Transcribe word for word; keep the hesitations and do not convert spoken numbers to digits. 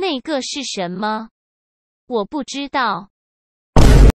那个是什么？我不知道。